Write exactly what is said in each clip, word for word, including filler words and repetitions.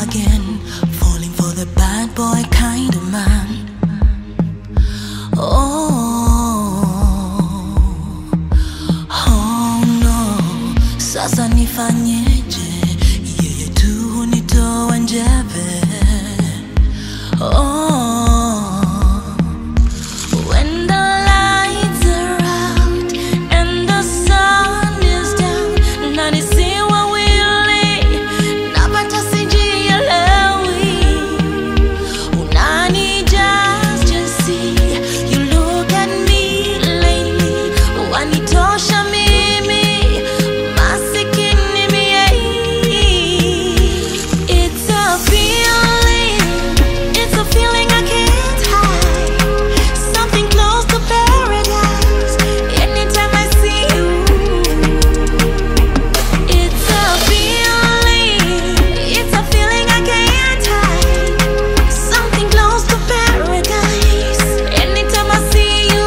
again, falling for the bad boy kind of man. Oh, oh no, sasa nifanyeje? Yeye tu hunitoa njeve. Oh, when the lights are out and the sun is down, nanisiwa wili napata sijielewi. Unani just just see, you look at me lately, wanitosha mimi masikini mie. It's a feeling, it's a feeling I can't hide, something close to paradise anytime I see you. It's a feeling, it's a feeling I can't hide, something close to paradise anytime I see you.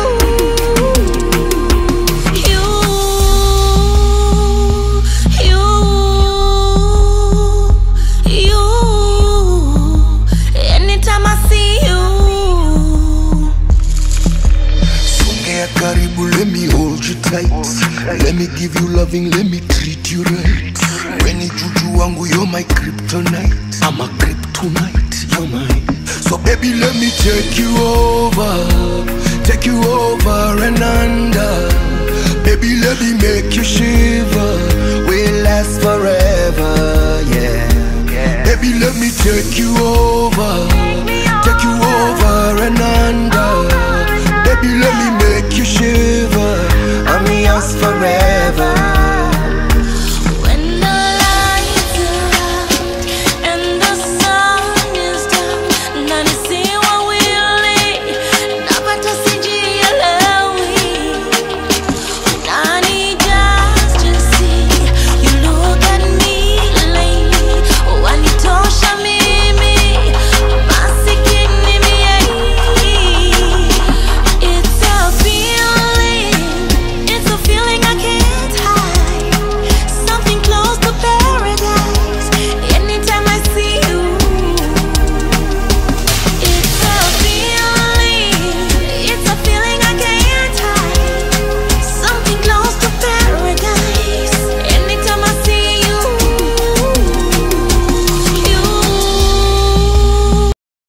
You, you, you, anytime I see you. Songea karibu, let me hold you tight. Let me give you loving, let me treat you right. When you juju wangu, you're my kryptonite. I'm a kryptonite, you're mine. So baby, let me take you over, take you over and under. Baby, let me make you shiver, we'll last forever, yeah. Baby, let me take you over, take you over and under. Baby, let me make you shiver, I'm yours forever.